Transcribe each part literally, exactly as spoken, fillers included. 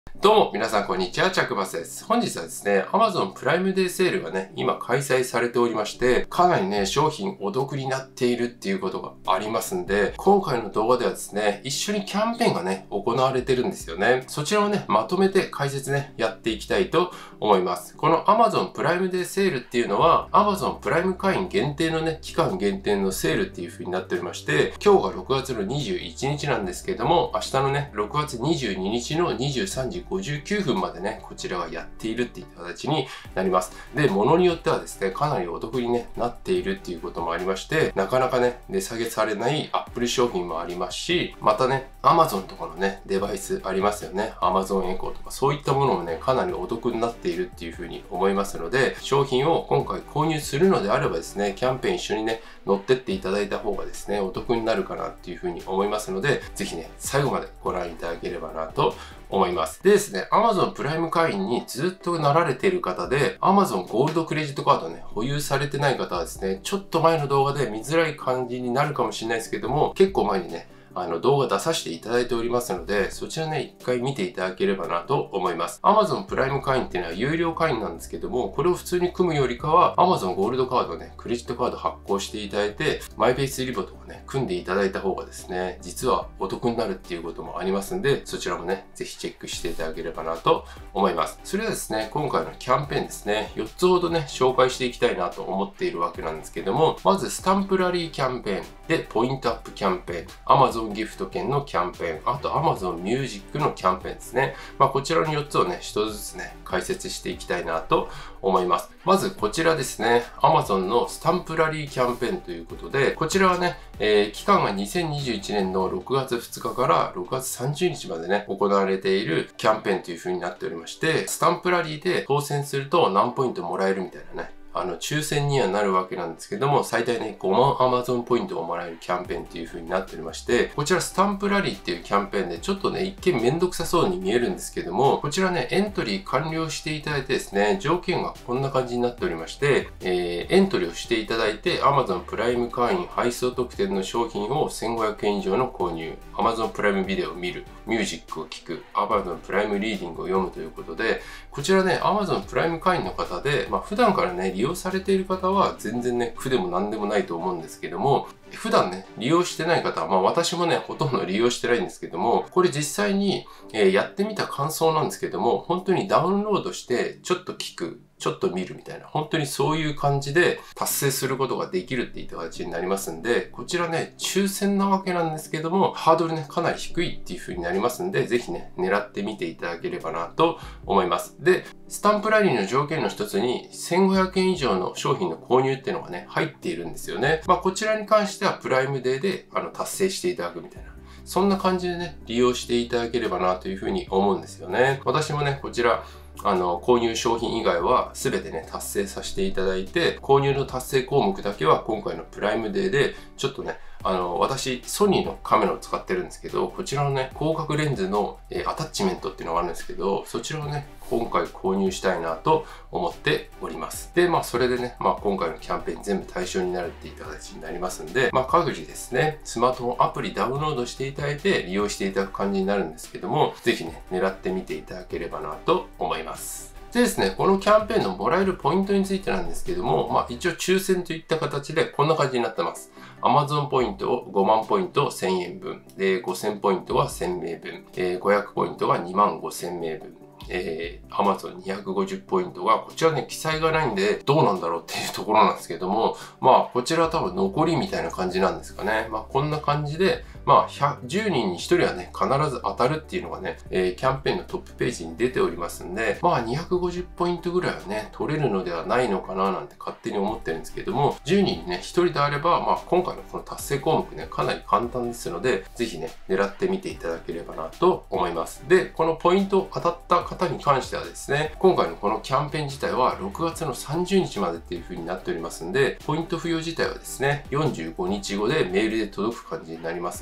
どうも、皆さん、こんにちは。チャックバスです。本日はですね、Amazon プライムデーセールがね、今開催されておりまして、かなりね、商品お得になっているっていうことがありますんで、今回の動画ではですね、一緒にキャンペーンがね、行われてるんですよね。そちらをね、まとめて解説ね、やっていきたいと思います。この Amazon プライムデーセールっていうのは、Amazon プライム会員限定のね、期間限定のセールっていう風になっておりまして、今日がろくがつのにじゅういちにちなんですけども、明日のね、ろくがつにじゅうににちのにじゅうさんじごじゅうきゅうふんまでね、こちらがやっているっていう形になります。で、ものによってはですね、かなりお得に、ね、なっているっていうこともありまして、なかなかね、値下げされない Apple 商品もありますし、またね、Amazon とかのね、デバイスありますよね。Amazon Echo とかそういったものもね、かなりお得になっているっていうふうに思いますので、商品を今回購入するのであればですね、キャンペーン一緒にね、乗ってっていただいた方がですね、お得になるかなっていうふうに思いますので、ぜひね、最後までご覧いただければなと思います。でですね、Amazon プライム会員にずっとなられている方で、Amazon ゴールドクレジットカードね、保有されてない方はですね、ちょっと前の動画で見づらい感じになるかもしれないですけども、結構前にね、あの動画出させていただいておりますので、そちらね、一回見ていただければなと思います。Amazon プライム会員っていうのは有料会員なんですけども、これを普通に組むよりかは、Amazon ゴールドカードね、クレジットカード発行していただいて、マイペースリボとかね、組んでいただいた方がですね、実はお得になるっていうこともありますんで、そちらもね、ぜひチェックしていただければなと思います。それではですね、今回のキャンペーンですね、よっつほどね、紹介していきたいなと思っているわけなんですけども、まずスタンプラリーキャンペーンで、ポイントアップキャンペーン、Amazon ギフト券のキャンペーン、あと Amazon ミュージックのキャンペーンですね。まあ、こちらのよっつをね、ひとつずつね、解説していきたいなと思います。まずこちらですね、Amazon のスタンプラリーキャンペーンということで、こちらはね、えー、期間がにせんにじゅういちねんのろくがつふつかからろくがつさんじゅうにちまでね、行われているキャンペーンという風になっておりまして、スタンプラリーで当選すると何ポイントもらえるみたいなね、あの、抽選にはなるわけなんですけども、最大ね、ごまん Amazon ポイントをもらえるキャンペーンっていう風になっておりまして、こちらスタンプラリーっていうキャンペーンで、ちょっとね、一見めんどくさそうに見えるんですけども、こちらね、エントリー完了していただいてですね、条件がこんな感じになっておりまして、えー、エントリーをしていただいて、Amazon プライム会員配送特典の商品をせんごひゃくえん以上の購入、Amazon プライムビデオを見る、ミュージックを聴く、Amazon プライムリーディングを読むということで、こちらね、Amazon プライム会員の方で、まあ、普段からね、利用されている方は全然ね、苦でも何でもないと思うんですけども、普段ね、利用してない方は、まあ私もね、ほとんど利用してないんですけども、これ実際に、えー、やってみた感想なんですけども、本当にダウンロードしてちょっと聞く、ちょっと見るみたいな、本当にそういう感じで達成することができるっていった形になりますんで、こちらね、抽選なわけなんですけども、ハードルね、かなり低いっていう風になりますんで、ぜひね、狙ってみていただければなと思います。で、スタンプラリーの条件の一つに、せんごひゃくえん以上の商品の購入っていうのがね、入っているんですよね。まあ、こちらに関してはプライムデーであの達成していただくみたいな。そんな感じでね、利用していただければなというふうに思うんですよね。私もね、こちら、あの、購入商品以外は全てね、達成させていただいて、購入の達成項目だけは今回のプライムデーで、ちょっとね、あの、私、ソニーのカメラを使ってるんですけど、こちらのね、広角レンズの、えー、アタッチメントっていうのがあるんですけど、そちらをね、今回購入したいなと思っております。で、まあ、それでね、まあ、今回のキャンペーン全部対象になるっていった形になりますんで、まあ、各自ですね、スマートフォンアプリダウンロードしていただいて利用していただく感じになるんですけども、ぜひね、狙ってみていただければなと思います。でですね、このキャンペーンのもらえるポイントについてなんですけども、まあ一応抽選といった形でこんな感じになってます。Amazon ポイントをごまんポイントせんえんぶん、でごせんポイントはせんめいぶん、えー、ごひゃくポイントはにまんごせんめいぶん、えー、Amazon にひゃくごじゅうポイントが、こちらね、記載がないんで、どうなんだろうっていうところなんですけども、まあ、こちらは多分残りみたいな感じなんですかね。まあ、こんな感じで、まあ、じゅうにんにひとりはね、必ず当たるっていうのがね、えー、キャンペーンのトップページに出ておりますんで、まあ、にひゃくごじゅうポイントぐらいはね、取れるのではないのかななんて勝手に思ってるんですけども、じゅうにんにね、ひとりであれば、まあ、今回のこの達成項目ね、かなり簡単ですので、ぜひね、狙ってみていただければなと思います。で、このポイント当たった方に関してはですね、今回のこのキャンペーン自体はろくがつのさんじゅうにちまでっていう風になっておりますんで、ポイント付与自体はですね、よんじゅうごにちごでメールで届く感じになりますん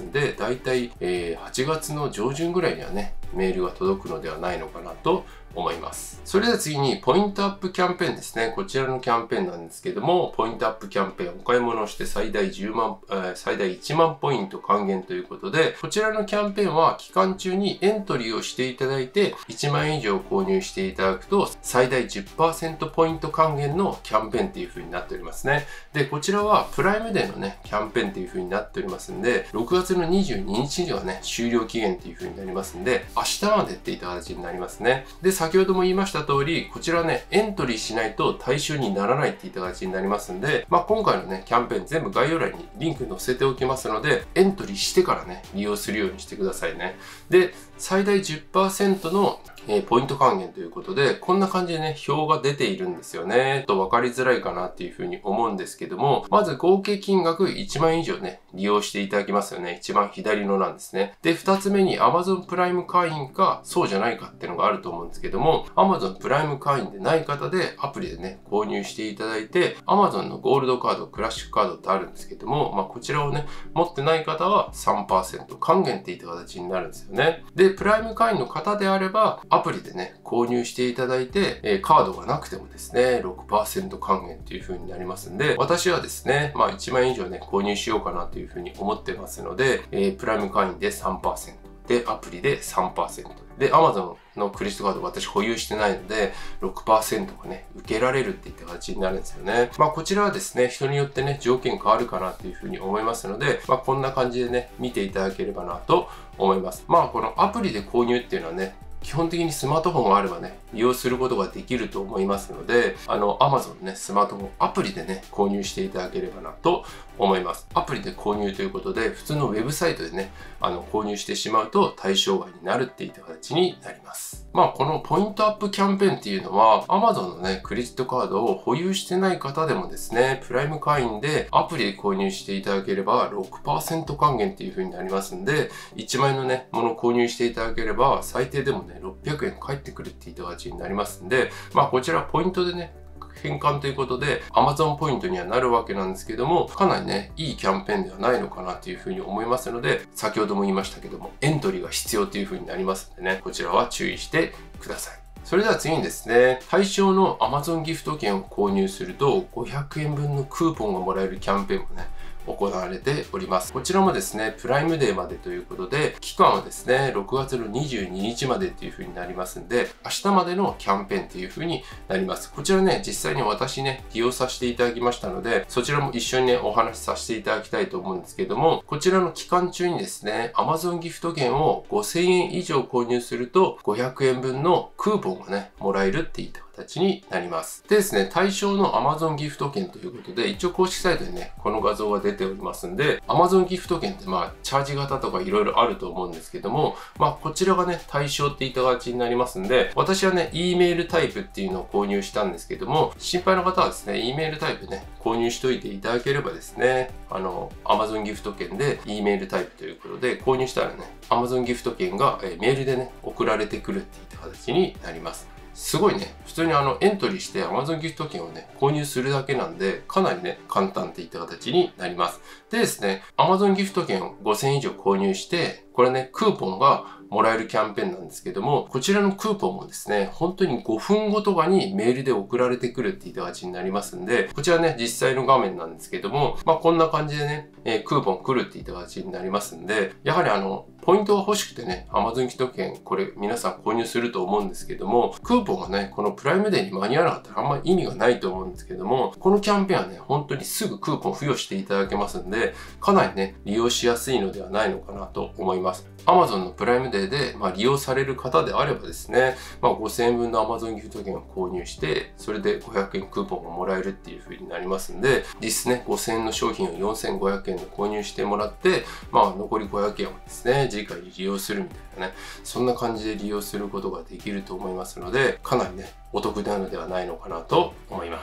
んで、だいたい、えー、はちがつの上旬ぐらいにはね、メールが届くのではないのかなと思います。それでは次に、ポイントアップキャンペーンですね。こちらのキャンペーンなんですけども、ポイントアップキャンペーン、お買い物をして最大じゅうまん、えー、最大いちまんポイント還元ということで、こちらのキャンペーンは期間中にエントリーをしていただいて、いちまんえん以上購入していただくと、最大 じゅっパーセント ポイント還元のキャンペーンっていう風になっておりますね。で、こちらはプライムデーのね、キャンペーンっていう風になっておりますんで、ろくがつのにじゅうににちにはね、終了期限っていう風になりますんで、明日までっていった形になりますね。で、先ほども言いました通り、こちらね、エントリーしないと対象にならないっていった形になりますんで、まあ、今回のね、キャンペーン全部概要欄にリンク載せておきますので、エントリーしてからね、利用するようにしてくださいね。で、最大 じゅっパーセント のえー、ポイント還元ということで、こんな感じでね、表が出ているんですよね。と分かりづらいかなっていうふうに思うんですけども、まず合計金額いちまんえん以上ね、利用していただきますよね。一番左の欄ですね。で、二つ目に Amazon プライム会員か、そうじゃないかっていうのがあると思うんですけども、Amazon プライム会員でない方でアプリでね、購入していただいて、Amazon のゴールドカード、クラシックカードってあるんですけども、まあ、こちらをね、持ってない方は さんパーセント 還元っていった形になるんですよね。で、プライム会員の方であれば、アプリでね、購入していただいて、えー、カードがなくてもですね、ろくパーセント 還元っていう風になりますんで、私はですね、まあいちまんえん以上ね、購入しようかなという風に思ってますので、えー、プライム会員で さんパーセント、で、アプリで さんパーセント、で、Amazon のクレジットカード私保有してないので、ろくパーセント がね、受けられるっていった形になるんですよね。まあこちらはですね、人によってね、条件変わるかなという風に思いますので、まあこんな感じでね、見ていただければなと思います。まあこのアプリで購入っていうのはね、基本的にスマートフォンがあればね、利用することができると思いますので、あの、Amazon ね、スマートフォンアプリでね、購入していただければなと思います。アプリで購入ということで、普通のウェブサイトでね、あの、購入してしまうと対象外になるっていった形になります。まあ、このポイントアップキャンペーンっていうのは、Amazon のね、クレジットカードを保有してない方でもですね、プライム会員でアプリで購入していただければ ろくパーセント 還元っていう風になりますんで、いちまんえんのね、ものを購入していただければ、最低でもね、ろっぴゃくえん返ってくるっていった形になりますんで、まあ、こちらポイントでね、返還ということで Amazon ポイントにはなるわけなんですけども、かなりね、いいキャンペーンではないのかなというふうに思いますので、先ほども言いましたけども、エントリーが必要というふうになりますんでね、こちらは注意してください。それでは次にですね、対象の Amazon ギフト券を購入するとごひゃくえんぶんのクーポンがもらえるキャンペーンもね、行われております。こちらもですね、プライムデーまでということで、期間はですね、ろくがつのにじゅうににちまでっていう風になりますんで、明日までのキャンペーンっていう風になります。こちらね、実際に私ね、利用させていただきましたので、そちらも一緒にね、お話しさせていただきたいと思うんですけども、こちらの期間中にですね、Amazon ギフト券をごせんえん以上購入すると、ごひゃくえんぶんのクーポンがね、もらえるっていった形になります。でですね、対象の Amazon ギフト券ということで、一応公式サイトにね、この画像が出ておりますんで、Amazon ギフト券ってまあ、チャージ型とかいろいろあると思うんですけども、まあ、こちらがね、対象っていった形になりますんで、私はね、E メールタイプっていうのを購入したんですけども、心配な方はですね、E メールタイプね、購入しといていただければですね、あの、Amazon ギフト券で E メールタイプということで、購入したらね、Amazon ギフト券がメールでね、送られてくるっていった形になります。すごいね、普通にあのエントリーして Amazon ギフト券をね、購入するだけなんで、かなりね、簡単っていった形になります。でですね、Amazon ギフト券をごせんえん以上購入して、これね、クーポンがもらえるキャンペーンなんですけども、こちらのクーポンもですね、本当にごふんごとかにメールで送られてくるっていった形になりますんで、こちらね、実際の画面なんですけども、まあこんな感じでね、えー、クーポン来るっていった形になりますんで、やはりあの、ポイントが欲しくてね、Amazon ギフト券、これ皆さん購入すると思うんですけども、クーポンがね、このプライムデーに間に合わなかったらあんまり意味がないと思うんですけども、このキャンペーンはね、本当にすぐクーポン付与していただけますんで、かなりね、利用しやすいのではないのかなと思います。Amazon のプライムデーで、まあ、利用される方であればですね、まあ、ごせんえんぶんの Amazon ギフト券を購入して、それでごひゃくえんクーポンがもらえるっていう風になりますんで、実質ね、ごせんえんの商品をよんせんごひゃくえんで購入してもらって、まあ、残りごひゃくえんをですね、次回に利用するみたいなね、そんな感じで利用することができると思いますので、かなりね、お得なのではないのかなと思います。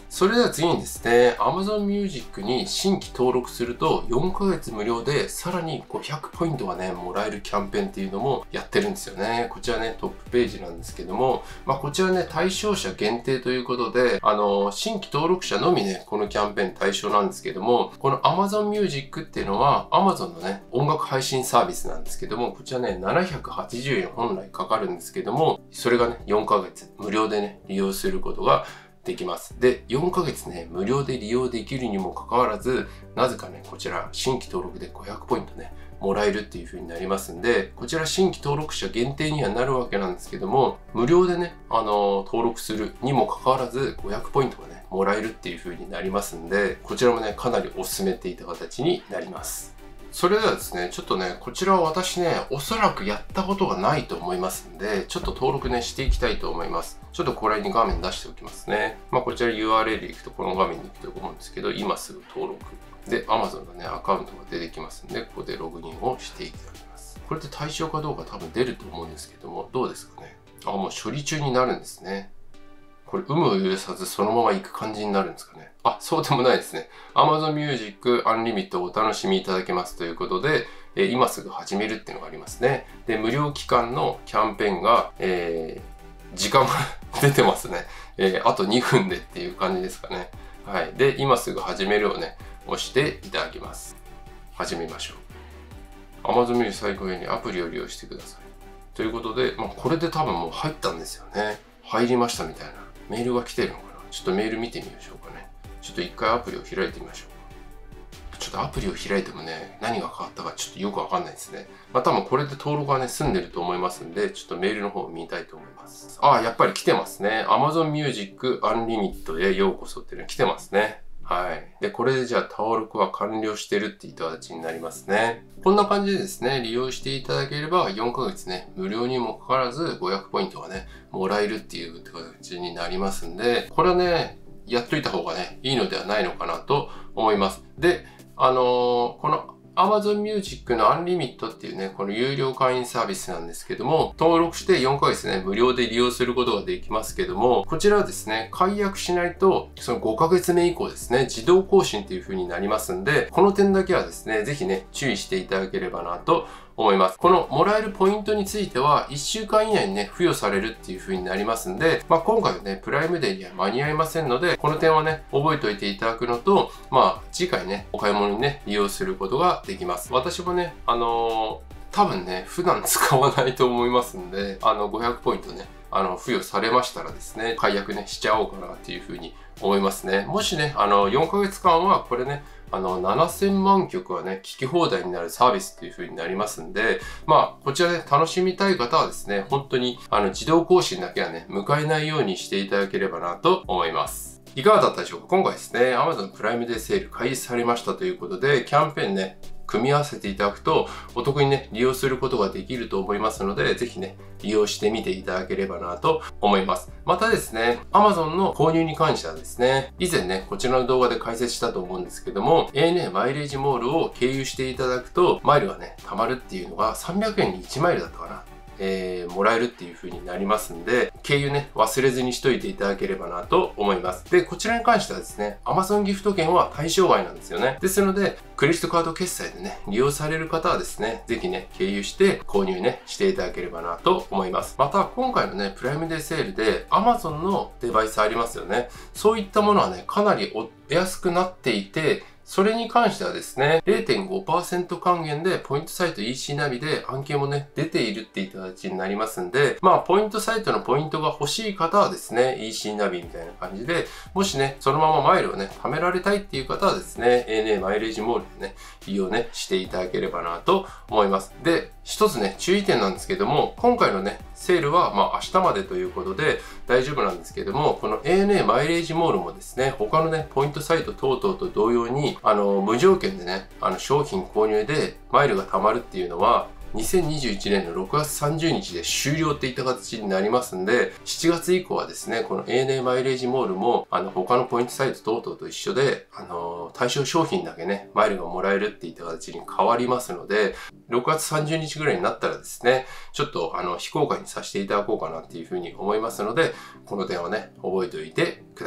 それでは次にですね、Amazon Music に新規登録するとよんかげつ無料でさらにごひゃくポイントがね、もらえるキャンペーンっていうのもやってるんですよね。こちらね、トップページなんですけども、まあこちらね、対象者限定ということで、あの、新規登録者のみね、このキャンペーン対象なんですけども、この Amazon Music っていうのは Amazon のね、音楽配信サービスなんですけども、こちらね、ななひゃくはちじゅうえん本来かかるんですけども、それがね、よんかげつ無料でね、利用することができます。で、よんかげつね、無料で利用できるにもかかわらず、なぜかね、こちら新規登録でごひゃくポイントね、もらえるっていう風になりますんで、こちら新規登録者限定にはなるわけなんですけども、無料でね、あのー、登録するにもかかわらずごひゃくポイントがね、もらえるっていう風になりますんで、こちらもね、かなりお勧めていた形になります。それではですね、ちょっとね、こちらは私ね、おそらくやったことがないと思いますんで、ちょっと登録ね、していきたいと思います。ちょっとこれに画面出しておきますね。まあ、こちら ユーアールエル 行くとこの画面に行くと思うんですけど、今すぐ登録。で、Amazon のね、アカウントが出てきますんで、ここでログインをしていただきます。これって対象かどうか多分出ると思うんですけども、どうですかね。あ、もう処理中になるんですね。これ、有無を許さずそのまま行く感じになるんですかね。あ、そうでもないですね。Amazon Music Unlimited をお楽しみいただけますということで、えー、今すぐ始めるっていうのがありますね。で、無料期間のキャンペーンが、えー、時間が出てますね。えー、あとにふんでっていう感じですかね。はい。で、今すぐ始めるをね、押していただきます。始めましょう。Amazon Music 最高にアプリを利用してください。ということで、まあ、これで多分もう入ったんですよね。入りましたみたいな。メールが来てるのかな。ちょっとメール見てみましょうかね。ちょっと一回アプリを開いてみましょうか。ちょっとアプリを開いてもね、何が変わったかちょっとよくわかんないですね。まあ多分これで登録がね、済んでると思いますんで、ちょっとメールの方を見たいと思います。ああ、やっぱり来てますね。Amazon Music Unlimited へようこそっていうの来てますね。はい。で、これでじゃあ登録は完了してるっていう形になりますね。こんな感じでですね、利用していただければよんかげつね、無料にもかかわらずごひゃくポイントがね、もらえるっていう形になりますんで、これはね、やっといた方がね、いいのではないのかなと思います。で、あのー、このAmazon Music の Unlimited っていうね、この有料会員サービスなんですけども、登録してよんかげつね、無料で利用することができますけども、こちらはですね、解約しないと、そのごかげつめ以降ですね、自動更新っていう風になりますんで、この点だけはですね、ぜひね、注意していただければなと思います。このもらえるポイントについては、いっしゅうかん以内にね、付与されるっていう風になりますんで、まあ今回はね、プライムデーには間に合いませんので、この点はね、覚えておいていただくのと、まあ次回ね、お買い物にね、利用することができます。私もね、あのー、多分ね、普段使わないと思いますんで、あの、ごひゃくポイントね、あの、付与されましたらですね、解約ね、しちゃおうかなっていう風に思いますね。もしね、あの、よんかげつかんはこれね、あの、ななせんまんきょくはね、聞き放題になるサービスっていう風になりますんで、まあ、こちらね、楽しみたい方はですね、本当に、あの、自動更新だけはね、迎えないようにしていただければなと思います。いかがだったでしょうか。今回ですね、Amazon プライムデーセール開始されましたということで、キャンペーンね、組み合わせていただくと、お得にね、利用することができると思いますので、ぜひね、利用してみていただければなと思います。またですね、Amazon の購入に関してはですね、以前ね、こちらの動画で解説したと思うんですけども、エーエヌエー マイレージモールを経由していただくと、マイルがね、貯まるっていうのがさんびゃくえんにいちマイルだったかな。えー、もらえるっていう風になりますんで、経由ね、忘れずにしといていただければなと思います。で、こちらに関してはですね、Amazon ギフト券は対象外なんですよね。ですので、クレジットカード決済でね、利用される方はですね、ぜひね、経由して購入ね、していただければなと思います。また、今回のね、プライムデーセールで Amazon のデバイスありますよね。そういったものはね、かなりお安くなっていて、それに関してはですね、れいてんごパーセント 還元でポイントサイト イーシー ナビで案件もね、出ているっていう形になりますんで、まあ、ポイントサイトのポイントが欲しい方はですね、イーシー ナビみたいな感じで、もしね、そのままマイルをね、貯められたいっていう方はですね、エーエヌエー マイレージモールでね、利用ね、していただければなと思います。で、一つね、注意点なんですけども、今回のね、セールは、まあ、明日までということで大丈夫なんですけども、この エーエヌエー マイレージモールもですね、他のね、ポイントサイト等々と同様に、あの、無条件でね、あの、商品購入でマイルが貯まるっていうのは、にせんにじゅういちねんのろくがつさんじゅうにちで終了っていった形になりますんで、しちがつ以降はですね、この エーエヌエー マイレージモールも、あの、他のポイントサイト等々と一緒で、あの、対象商品だけね、マイルがもらえるっていった形に変わりますので、ろくがつさんじゅうにちぐらいになったらですね、ちょっと、あの、非公開にさせていただこうかなっていうふうに思いますので、この点はね、覚えておいてください。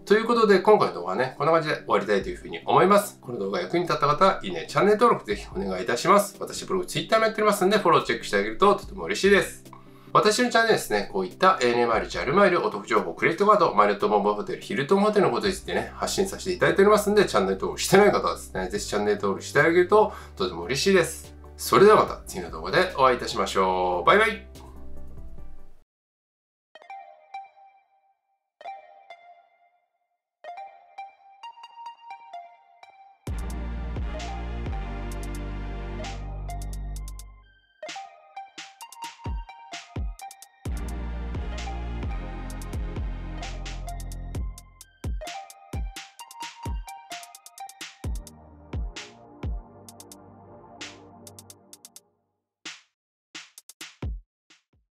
ということで、今回の動画はね、こんな感じで終わりたいというふうに思います。この動画が役に立った方、いいね、チャンネル登録ぜひお願いいたします。私ブログ、Twitter もやっておりますんで、フォローチェックしてあげるととても嬉しいです。私のチャンネルですね、こういった エーエヌエー マイル、ジャル マイル、お得情報、クレジットカード、マイルトボンボホテル、ヒルトンホテルのことについてね、発信させていただいておりますんで、チャンネル登録してない方はですね、ぜひチャンネル登録してあげるととても嬉しいです。それではまた次の動画でお会いいたしましょう。バイバイ。